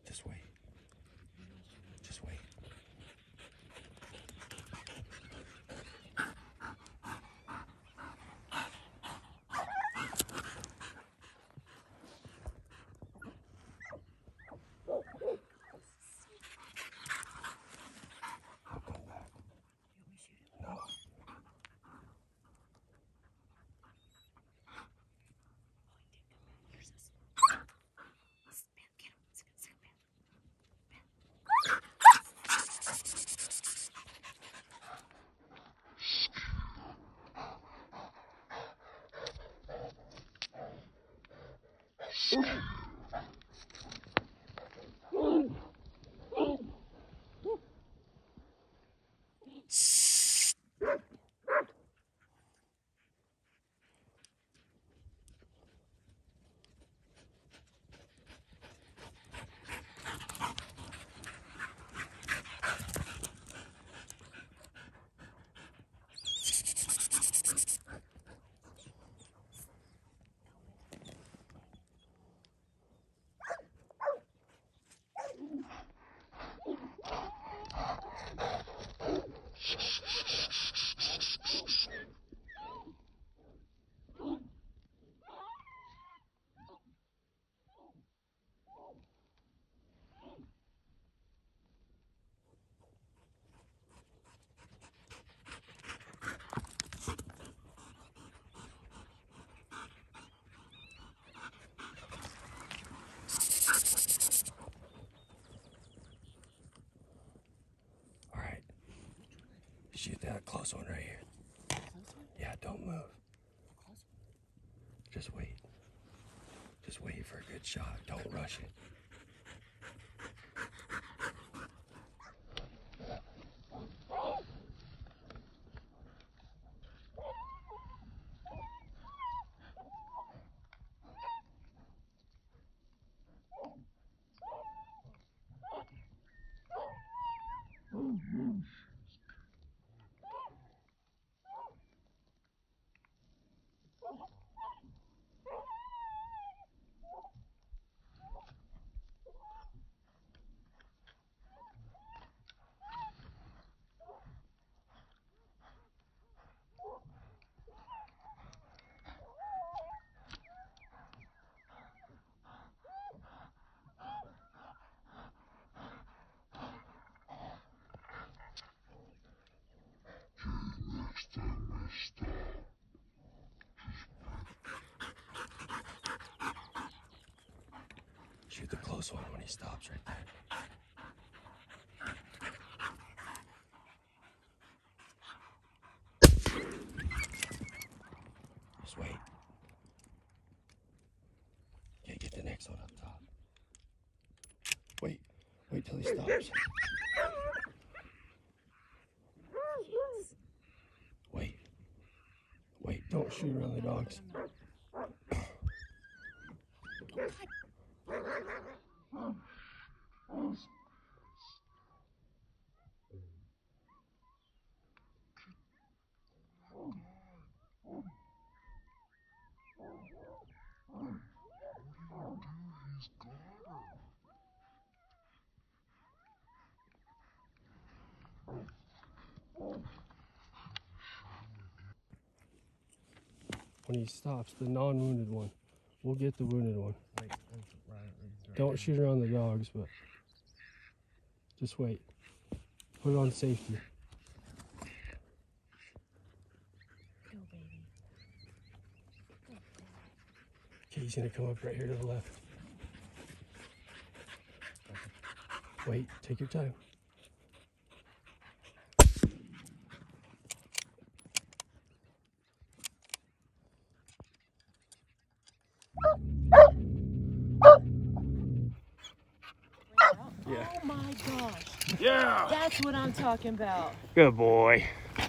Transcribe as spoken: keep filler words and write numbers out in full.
Just wait. Just wait. I'll come back. No. Shoot that close one right here. Yeah, don't move. Just wait. Just wait for a good shot. Don't rush it. Shoot the close one when he stops right there. Just wait. Okay, get the next one up top. Wait, wait till he stops. Wait. Wait, don't shoot around the dogs. When he stops, the non-wounded one. We'll get the wounded one. Wait, right, right Don't there. shoot around the dogs, but just wait. Put it on safety. Go, baby. Go. Okay, he's gonna come up right here to the left. Wait, take your time. Yeah. Oh my gosh. Yeah. That's what I'm talking about. Good boy.